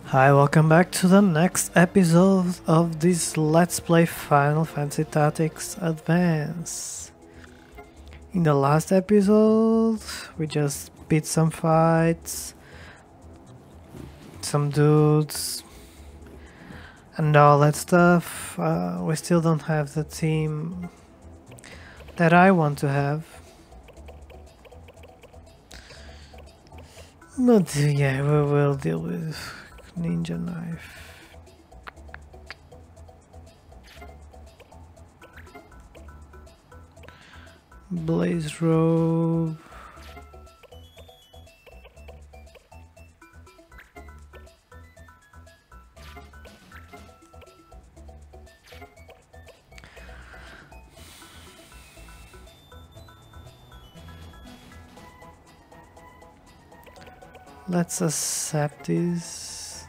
Hi, welcome back to the next episode of this Let's Play Final Fantasy Tactics Advance. In the last episode, we just beat some fights, some dudes, and all that stuff. We still don't have the team that I want to have. But yeah, we will deal with Ninja Knife. Blaze Robe. Let's accept this.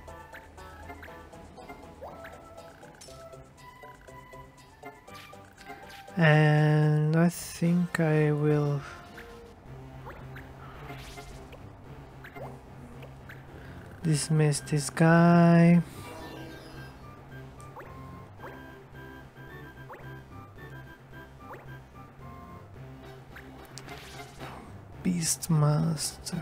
And I think I will dismiss this guy. Beastmaster.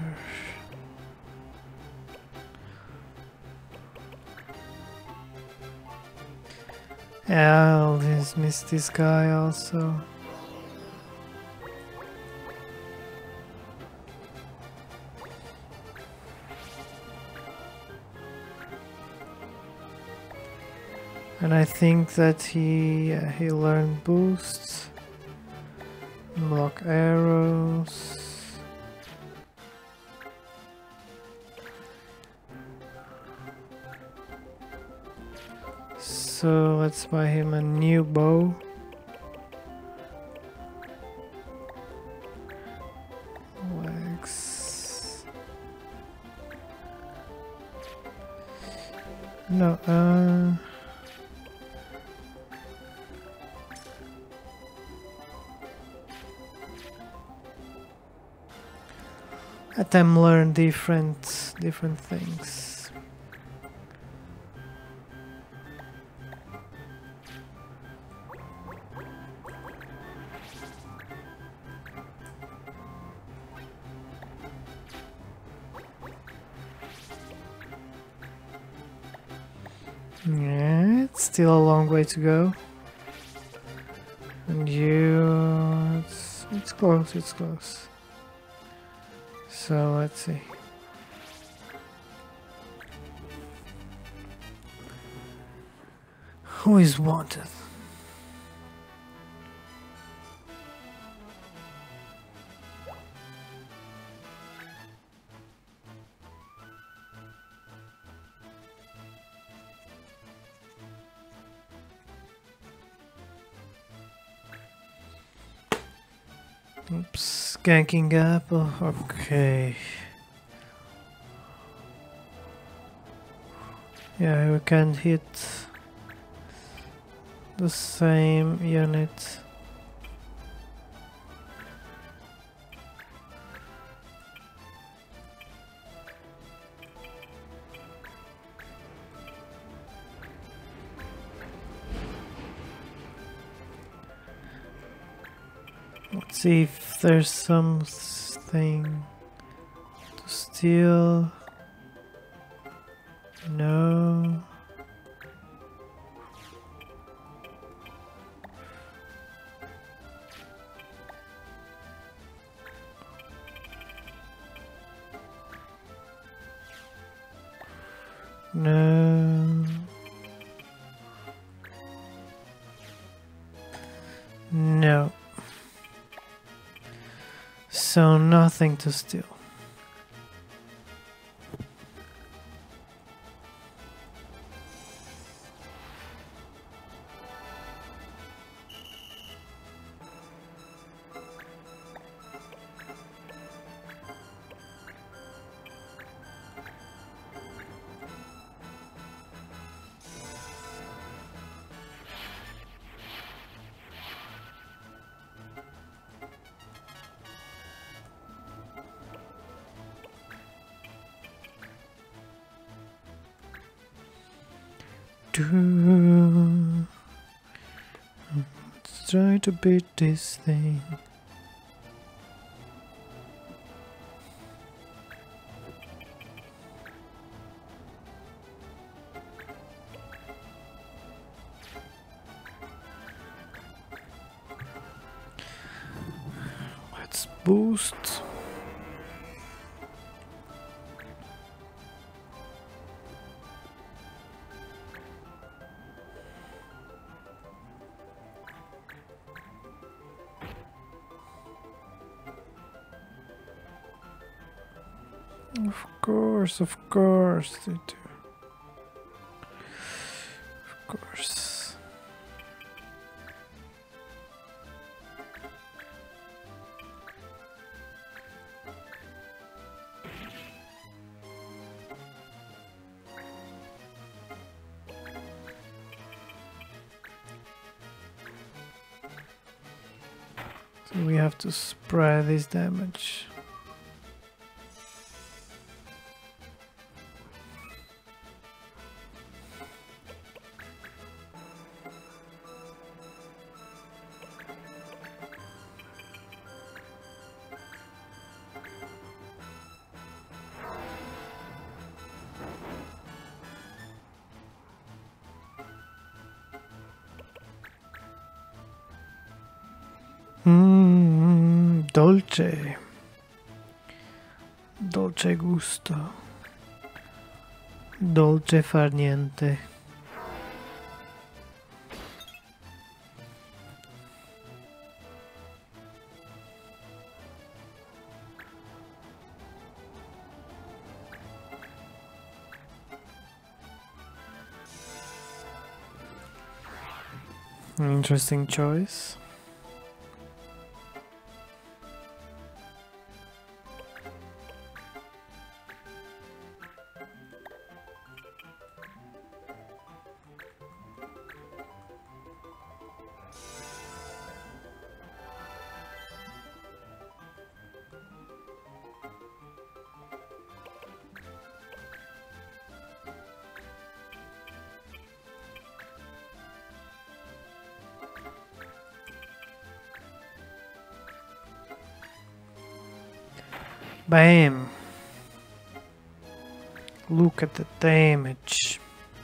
I'll dismiss this guy also. And I think that he learned boosts, block arrows. So let's buy him a new bow. Wax. No, let them learn different things. Yeah, it's still a long way to go. And you... it's close, it's close. So let's see. Who is wanted? Oops, ganking up. Oh, okay. Yeah, we can hit the same unit. Let's see if there's something to steal. No. No. No. So nothing to steal. do. Let's try to beat this thing. Let's boost. Of course they do. Of course. So we have to spread this damage. Dolce. Dolce gusto. Dolce far niente. Interesting choice. Bam! Look at the damage.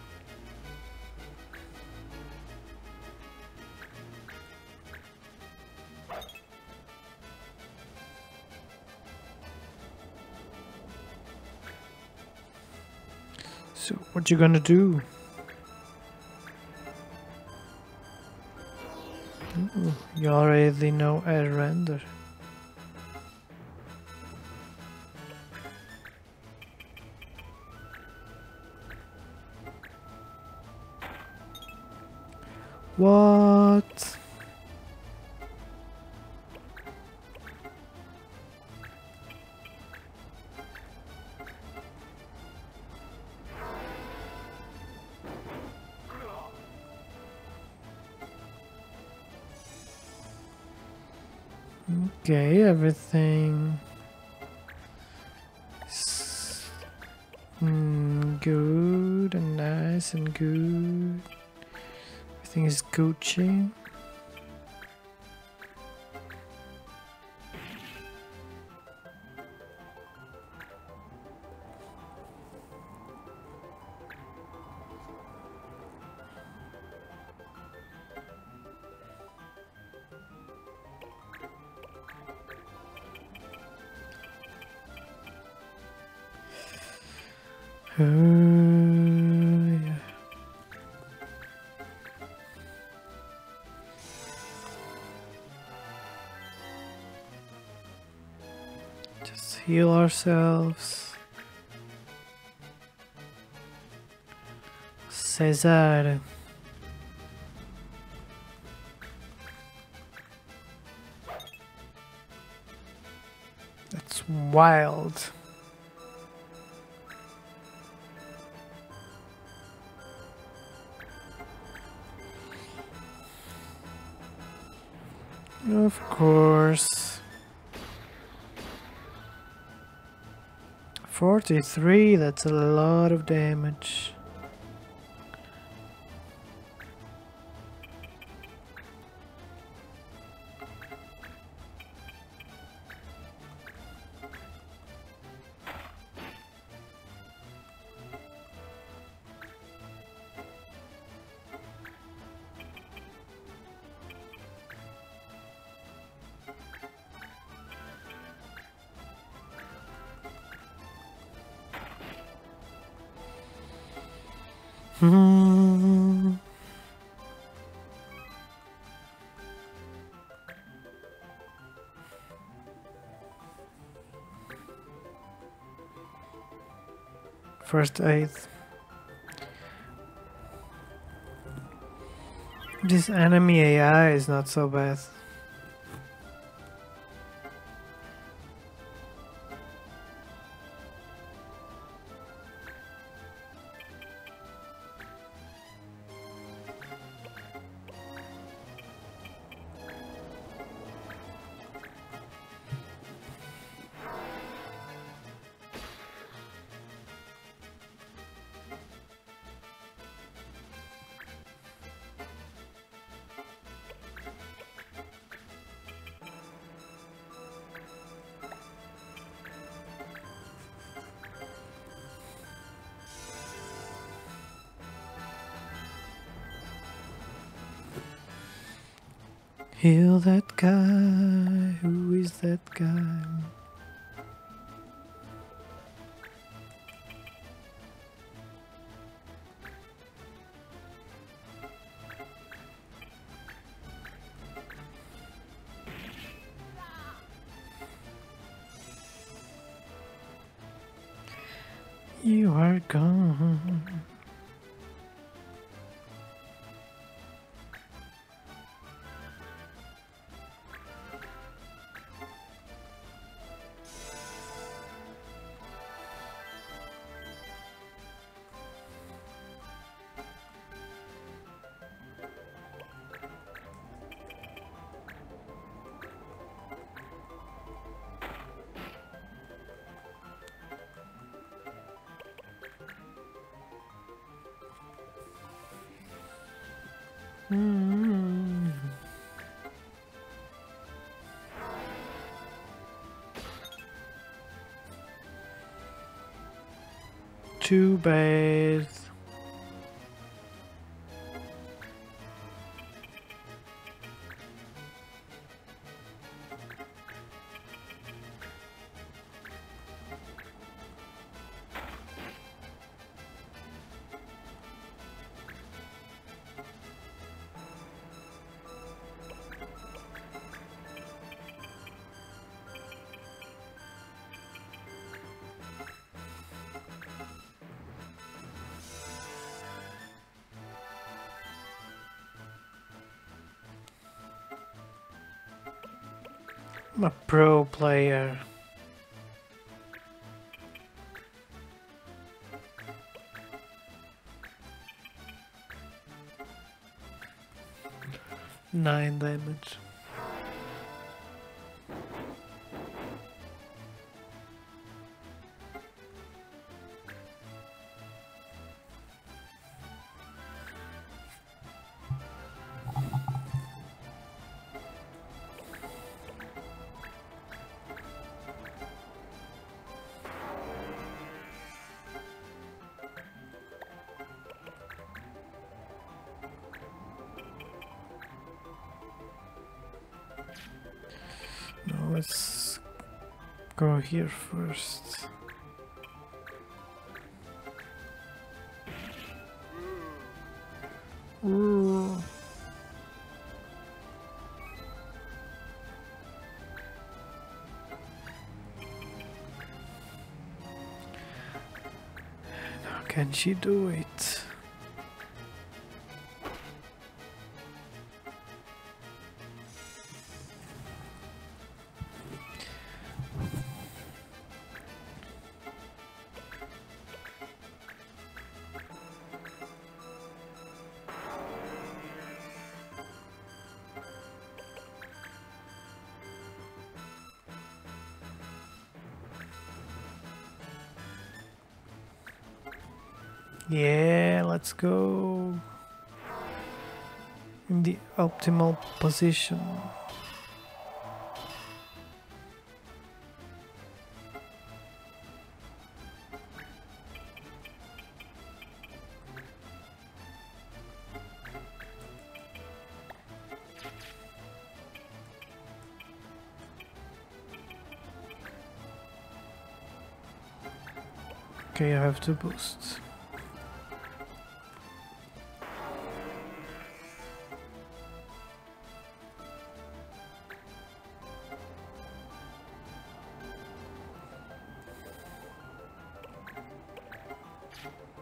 So what you gonna do? Ooh, you already know a render. What? Okay, everything is good and nice and good. Everything is Gucci. Yeah. Just heal ourselves. Cesar. That's wild. Of course. 43, that's a lot of damage. Hmm. First aid. This enemy AI is not so bad. Heal that guy. Who is that guy? You are gone. Too bad. I'm a pro player. Nine damage. No, let's go here first. Ooh. How can she do it? Yeah, let's go. In the optimal position. Okay, I have to boost.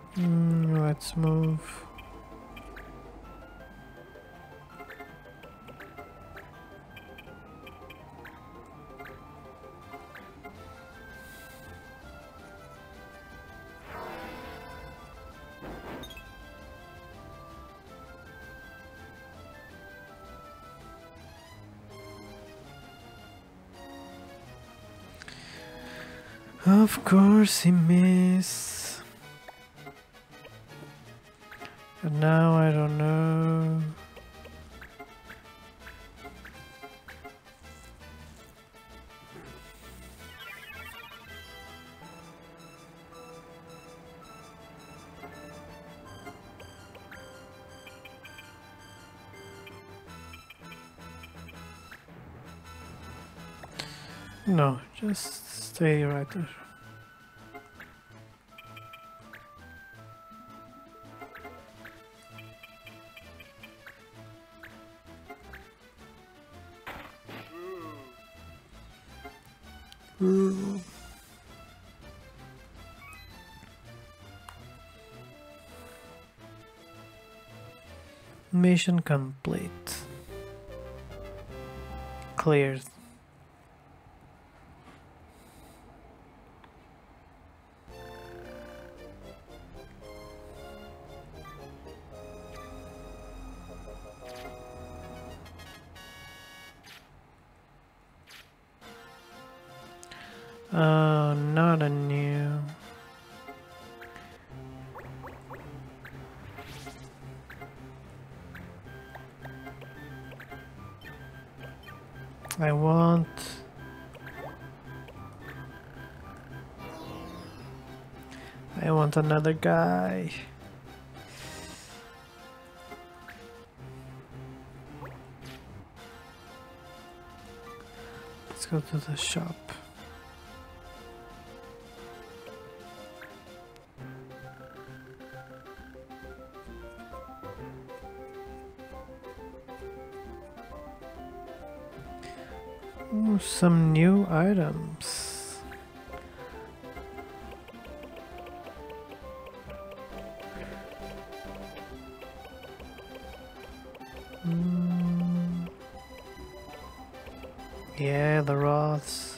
Let's move. Of course he missed. But now I don't know. No, just stay right there. Mission complete. Cleared. Oh, not a new. I want. I want another guy. Let's go to the shop. Ooh, some new items. Yeah, the rods.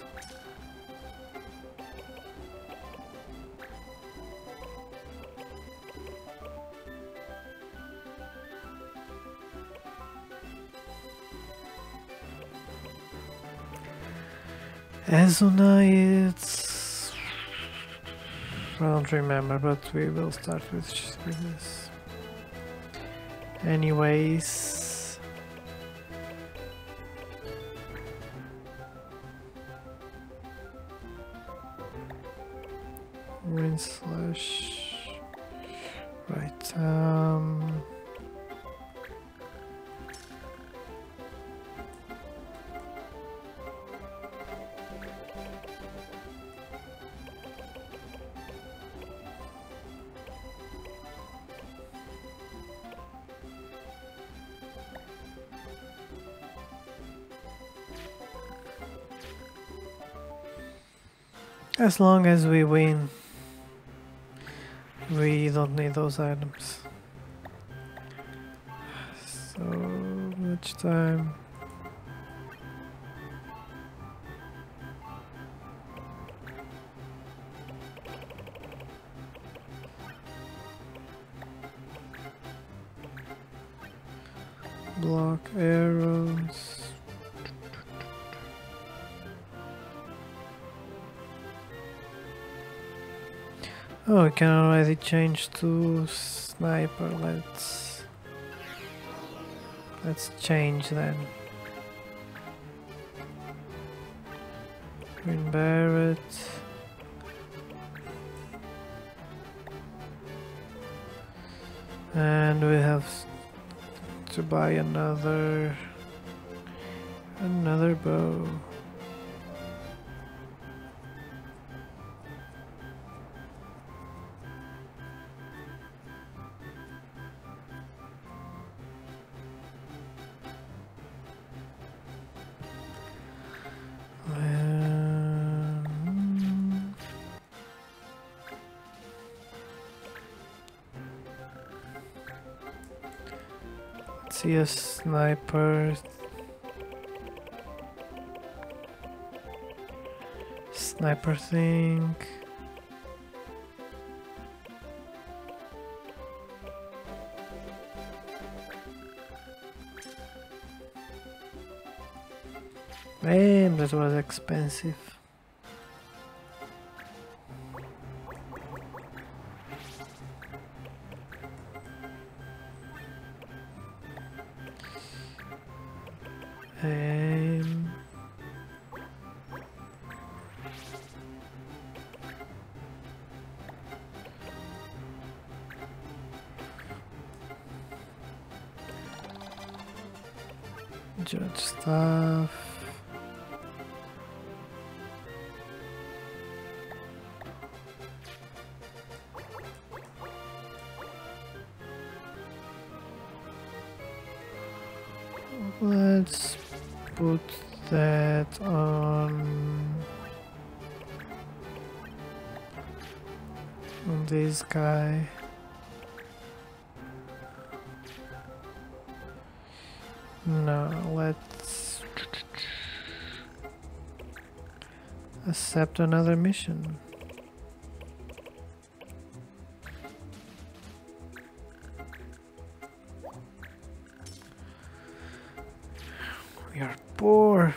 Azuna, it's... I don't remember, but we will start with this. Anyways... Wind slash... Right, as long as we win, we don't need those items. So much time. Block arrows. Oh, we can already change to sniper. Let's change then. Green Barret. And we have to buy another bow. See a sniper. Sniper thing. Damn, that was expensive. Judge stuff. Let's put that on this guy. No, let's accept another mission. We are poor.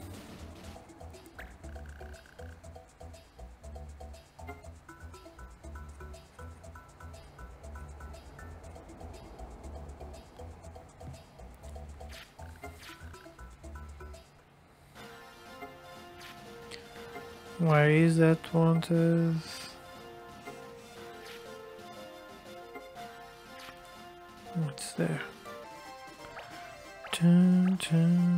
Where is that wanted? What's there? Dun, dun.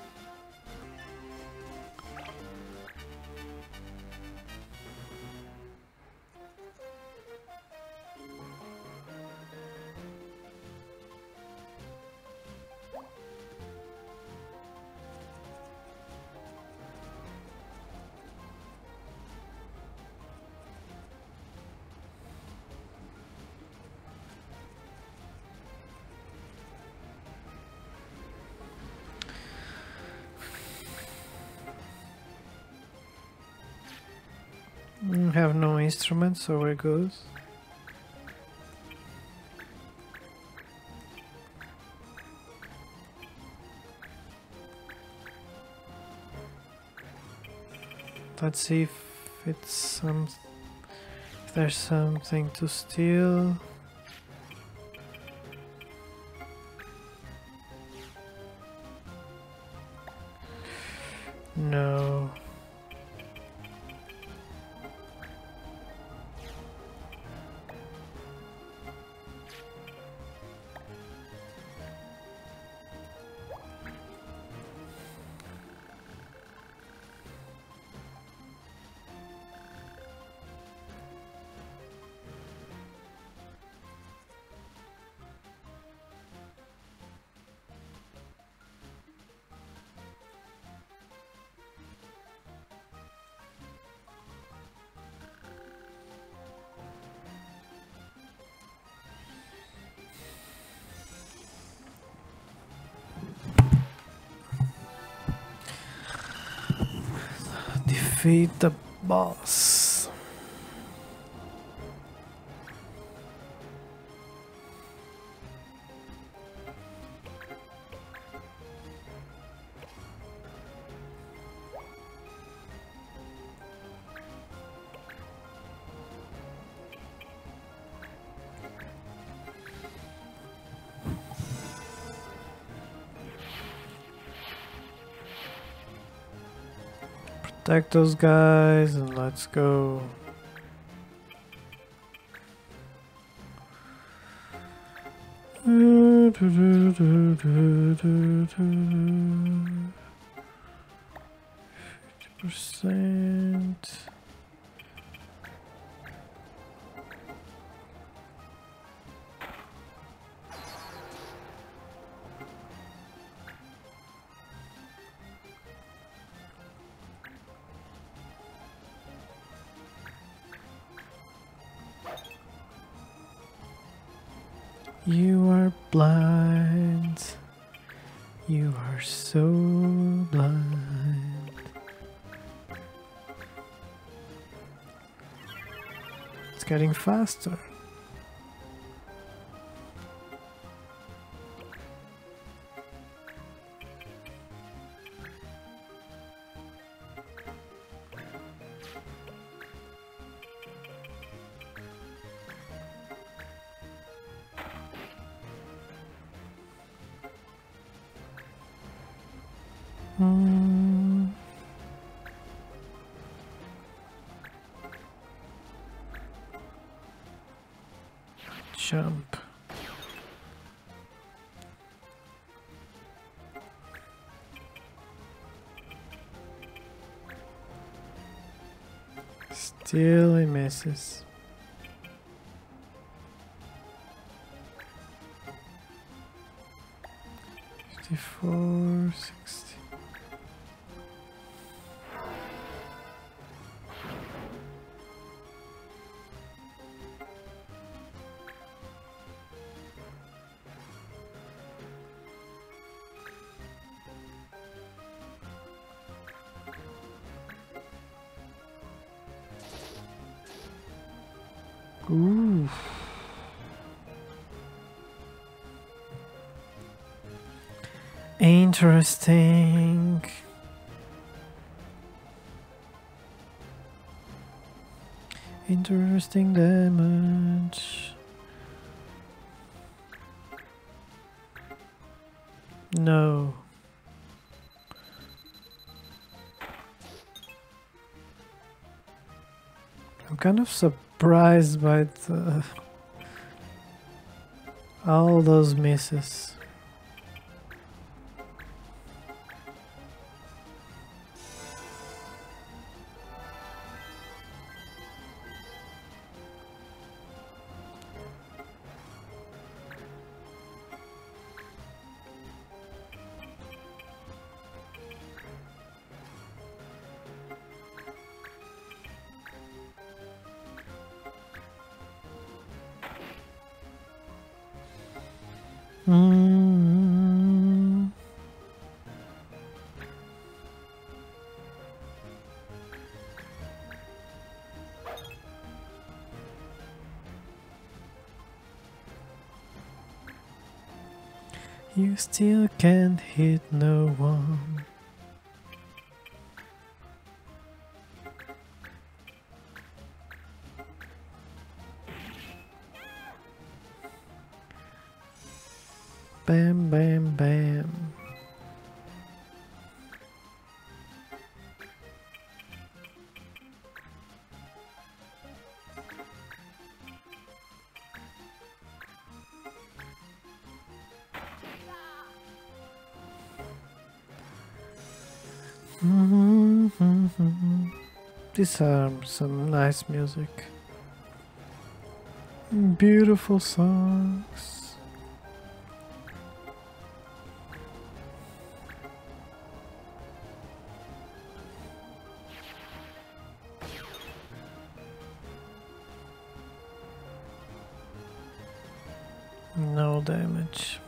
Have no instruments, so we're good. Let's see if it's if there's something to steal. No. Defeat the boss. Protect those guys and let's go. %. You are blind. You are so blind. It's getting faster. Jump. Still he misses. Four, 60. Ooh. Interesting. Interesting damage. No. I'm kind of surprised by all those misses. You still can't hit no one. Bam, bam, bam. These are some nice music. Beautiful songs. No damage.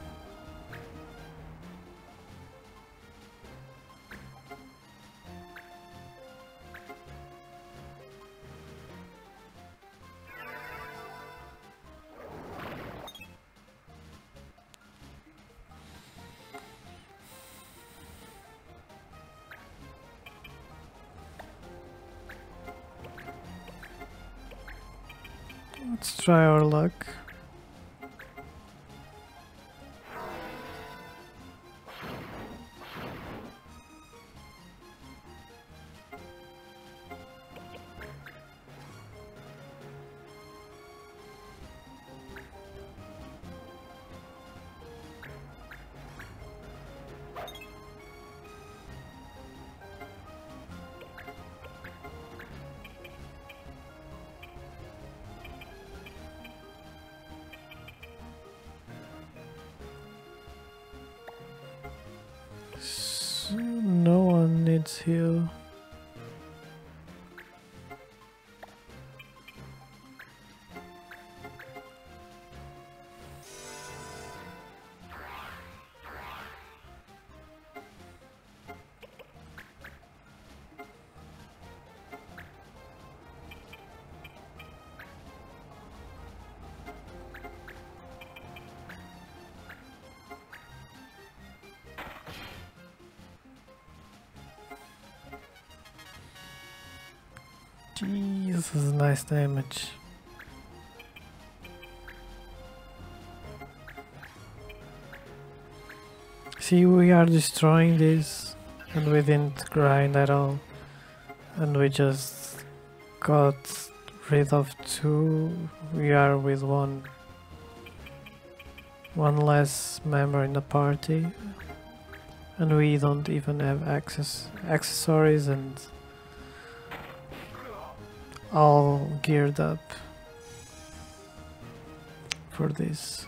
Let's try our luck. No one needs heal. Jesus, nice damage. See, we are destroying this and we didn't grind at all. And we just got rid of two. We are with one less member in the party. And we don't even have accessories and all geared up for this.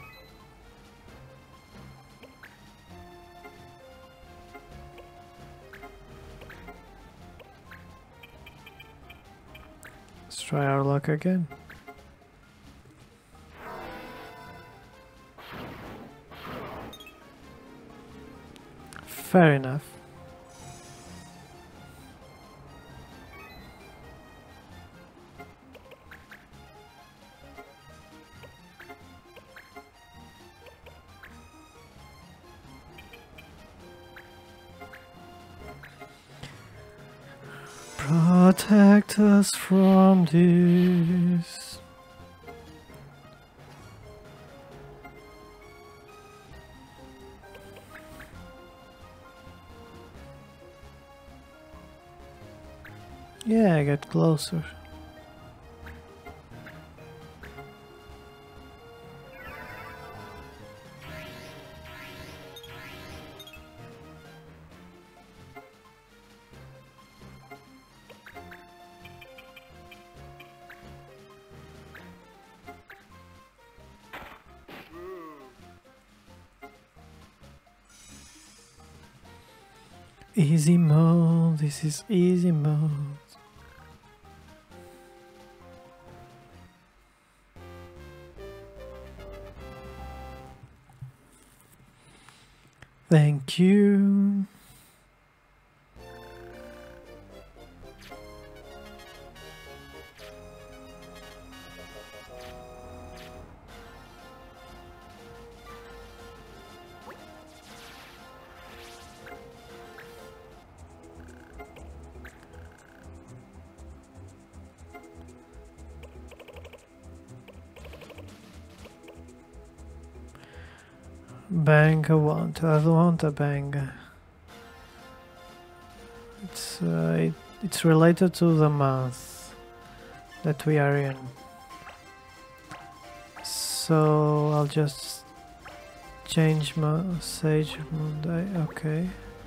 Let's try our luck again. Fair enough. Protect us from this. Yeah, I get closer. Easy mode, this is easy mode. Thank you. Bang, I don't want a bang. It's related to the month that we are in. So I'll just change my Sage Monday, okay.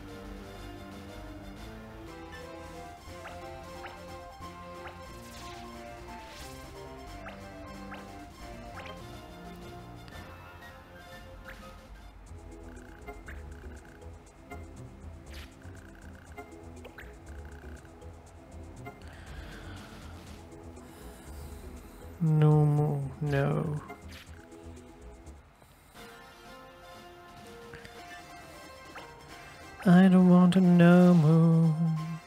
No. I don't want to know more.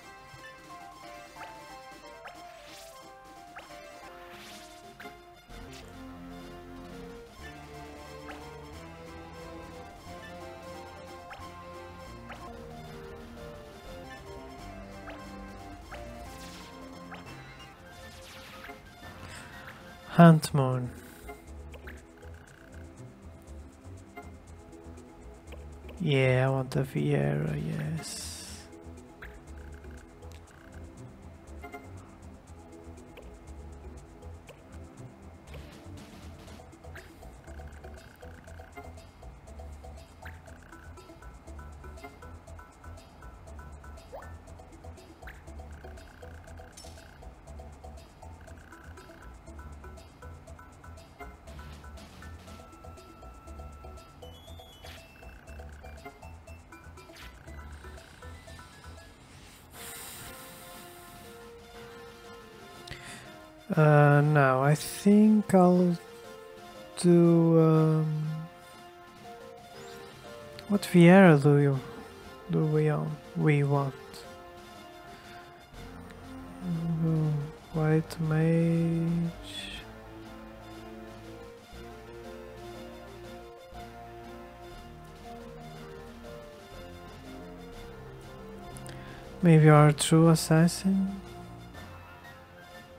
Hunt Moon. Yeah, I want the Viera, yes. No, I think I'll do. What Viera we want? White Mage. Maybe our true assassin.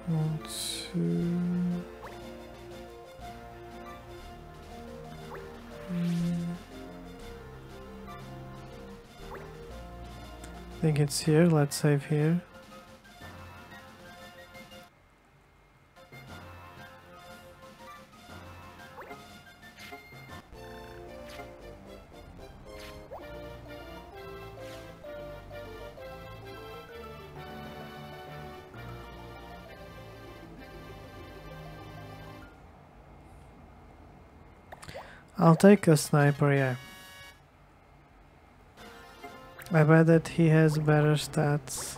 1, 2. I think it's here. Let's save here. I'll take a sniper, yeah. I bet that he has better stats.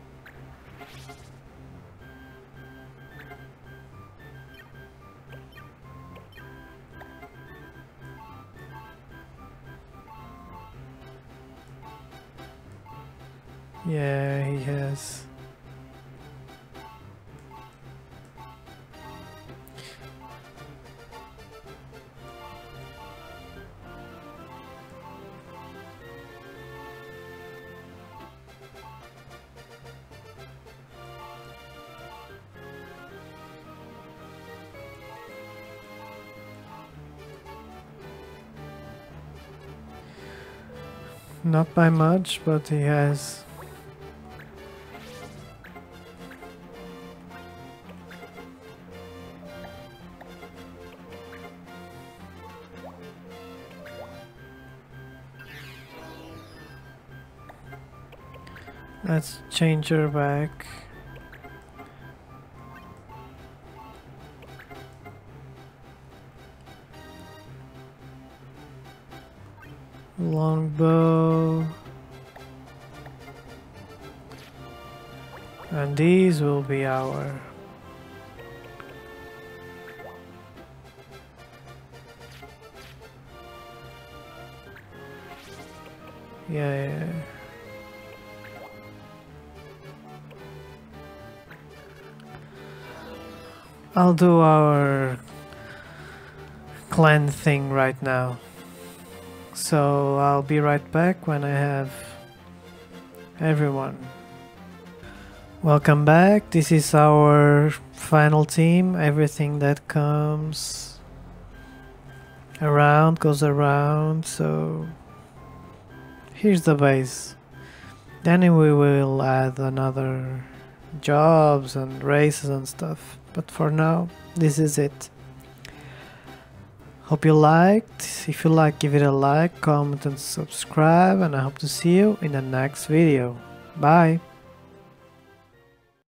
Yeah, he has. Not by much, but he has. Let's change her back. Longbow. And these will be our yeah. I'll do our clan thing right now. So I'll be right back when I have everyone. Welcome back. This is our final team. Everything that comes around goes around. So here's the base. Then we will add another jobs and races and stuff. But for now, this is it. Hope you liked. If you like, give it a like, comment and subscribe, and I hope to see you in the next video. Bye!